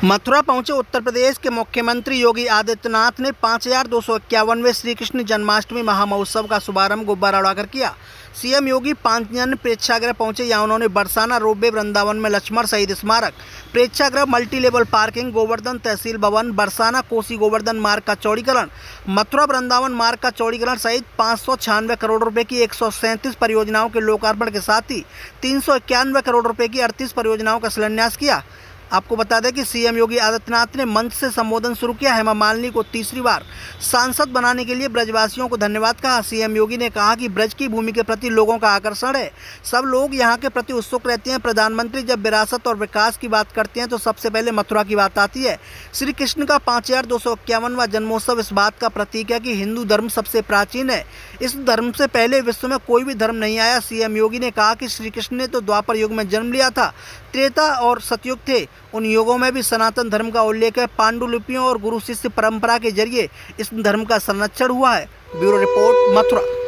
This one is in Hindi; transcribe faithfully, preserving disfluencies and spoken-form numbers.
मथुरा पहुंचे उत्तर प्रदेश के मुख्यमंत्री योगी आदित्यनाथ ने पाँच हजार दो सौ इक्यावनवें श्री कृष्ण जन्माष्टमी महामहोत्सव का शुभारंभ गुब्बारा उड़ाकर किया। सीएम योगी पांचजन्य प्रेक्षागृह पहुंचे, यहाँ उन्होंने बरसाना रोपवे, वृंदावन में लक्ष्मण शहीद स्मारक, प्रेक्षागृह, मल्टी लेवल पार्किंग, गोवर्धन तहसील भवन, बरसाना कोसी गोवर्धन मार्ग का चौड़ीकरण, मथुरा वृंदावन मार्ग का चौड़ीकरण सहित पाँच सौ छियानवे करोड़ रुपए की एक सौ सैंतीस परियोजनाओं के लोकार्पण के साथ ही तीन सौ इक्यानवे करोड़ रुपए की अड़तीस परियोजनाओं का शिलान्यास किया। आपको बता दें कि सीएम योगी आदित्यनाथ ने मंच से संबोधन शुरू किया। हेमा मालिनी को तीसरी बार सांसद बनाने के लिए ब्रजवासियों को धन्यवाद कहा। सीएम योगी ने कहा कि ब्रज की भूमि के प्रति लोगों का आकर्षण है, सब लोग यहां के प्रति उत्सुक रहते हैं। प्रधानमंत्री जब विरासत और विकास की बात करते हैं तो सबसे पहले मथुरा की बात आती है। श्री कृष्ण का पाँच हजार दो सौ इक्यावनवां जन्मोत्सव इस बात का प्रतीक है कि हिंदू धर्म सबसे प्राचीन है, इस धर्म से पहले विश्व में कोई भी धर्म नहीं आया। सीएम योगी ने कहा कि श्री कृष्ण ने तो द्वापर युग में जन्म लिया था, त्रेता और सतयुग थे, उन युगों में भी सनातन धर्म का उल्लेख है। पांडुलिपियों और गुरु शिष्य परंपरा के जरिए इस धर्म का संरक्षण हुआ है। Bureau report, Mathura.